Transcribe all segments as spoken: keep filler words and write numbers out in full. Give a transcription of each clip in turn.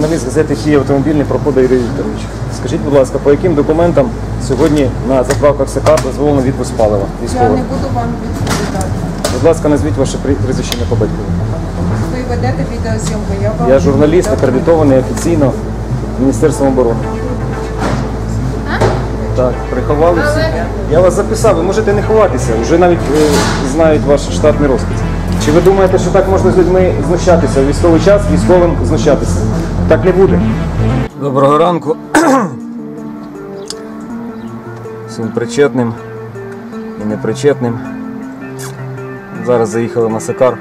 Журналіст газети «Київ автомобільний» Прохода Юрій Вікторович. Скажіть, будь ласка, по яким документам сьогодні на заправках СК дозволено відпуск палива військового? Я не буду вам відповідати. Будь ласка, назвіть ваше прізвище по батькові. Ви ведете відеозйомку, я вам... Я журналіст, акредитований офіційно Міністерством оборони. Так, приховали всі. Я вас записав, ви можете не ховатися, вже навіть е, знають ваш штатний розпис. Чи ви думаєте, що так можна з людьми знущатися? У військовий час військовим знущатися? Так не буде. Доброго ранку. Всім причетним і непричетним. Зараз заїхали на Сакар.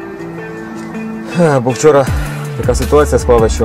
Бо вчора така ситуація склала, що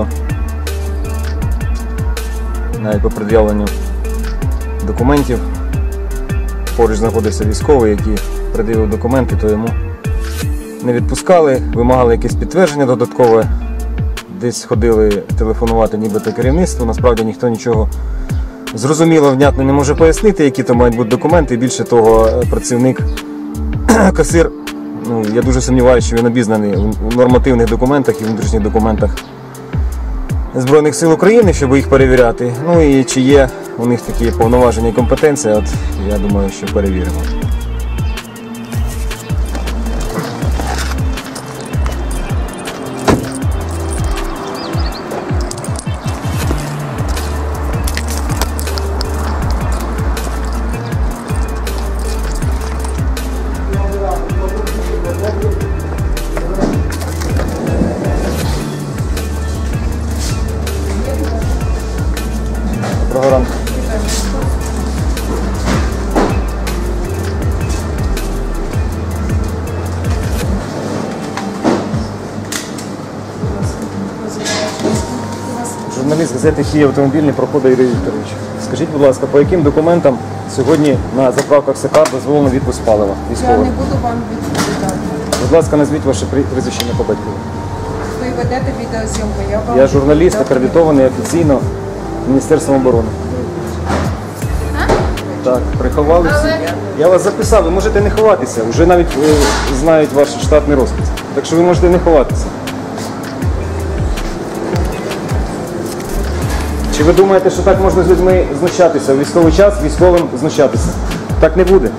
навіть по пред'явленню документів поруч знаходився військовий, який пред'явив документи, то йому не відпускали, вимагали якесь підтвердження додаткове, десь ходили телефонувати нібито керівництву, насправді ніхто нічого зрозуміло, внятно не може пояснити, які то мають бути документи, і більше того, працівник, касир, ну, я дуже сумніваюся, що він обізнаний у нормативних документах і внутрішніх документах Збройних сил України, щоб їх перевіряти. Ну і чи є у них такі повноваження і компетенції, от я думаю, що перевіримо. Доброго ранку. Журналіст газети «Київ автомобільний» Прохода Юрій Вікторович. Скажіть, будь ласка, по яким документам сьогодні на заправках СК дозволено відпуск палива військового? Я не буду вам відповідати. Будь ласка, назвіть ваше прізвище по батькові. Ви ведете відеозйомку, я вам... Я журналіст, акредитований офіційно Міністерством оборони. Так, приховали всі. Я вас записав, ви можете не ховатися, вже навіть е, знають ваш штатний розпис. Так що ви можете не ховатися. Чи ви думаєте, що так можна з людьми знущатися? У військовий час військовим знущатися? Так не буде.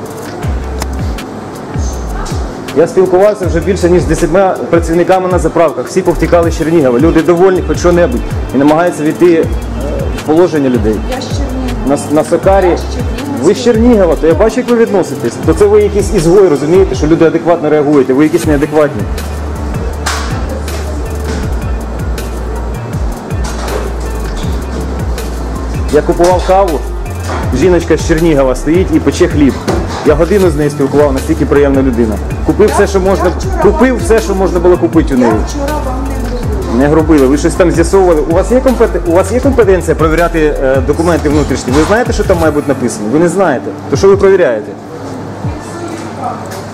Я спілкувався вже більше, ніж з десятьма працівниками на заправках. Всі повтікали з Чернігова. Люди довольні хоч що-небудь. І намагаються війти в положення людей. Я з Чернігова. На, на Сакарі. Ви з Чернігова, то я бачу, як ви відноситесь. То це ви якийсь ізгой, розумієте, що люди адекватно реагуєте. Ви якісь неадекватні. Я купував каву, жіночка з Чернігова стоїть і пече хліб. Я годину з нею спілкував, настільки приємна людина. Купив все, що можна, купив все, що можна було купити у неї. Я вчора вам не грубила. Не грубили, ви щось там з'ясовували. У вас є компетен... у вас є компетенція перевіряти е, документи внутрішні? Ви знаєте, що там має бути написано? Ви не знаєте. То що ви перевіряєте?